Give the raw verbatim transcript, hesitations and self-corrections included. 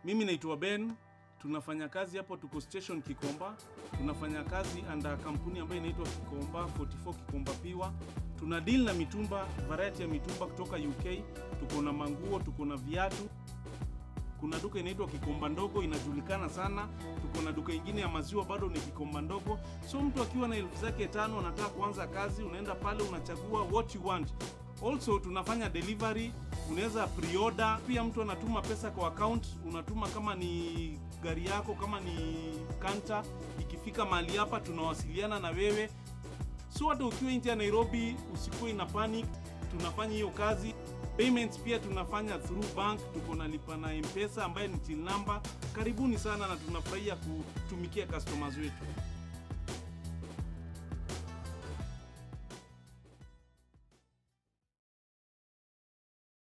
Mimi naitwa Ben, tunafanya kazi hapo, tuko station Kikomba. Tunafanya kazi under kampuni ambayo inaitwa Kikomba arobaini na nne Kikomba Piwa. Tuna deal na mitumba, variety ya mitumba kutoka U K. Tuko na manguo, tuko na viatu. Kuna duka inaitwa Kikomba Ndogo, inajulikana sana. Tuko na duka ingine ya maziwa, bado ni Kikomba Ndogo. So mtu akiwa na elfu zake tano anataka kuanza kazi, unaenda pale unachagua what you want. Also tunafanya delivery, unaweza pre-order. Pia mtu anatuma pesa kwa account, unatuma kama ni gari yako, kama ni kanta. Ikifika mahali hapa tunawasiliana na wewe. So hata ukiwa nje ya Nairobi usikuwe na panic, tunafanya hiyo kazi. Payments pia tunafanya through bank, tuko na lipa na M-Pesa ambaye ni till number. Karibuni sana na tunafurahia kutumikia customers wetu.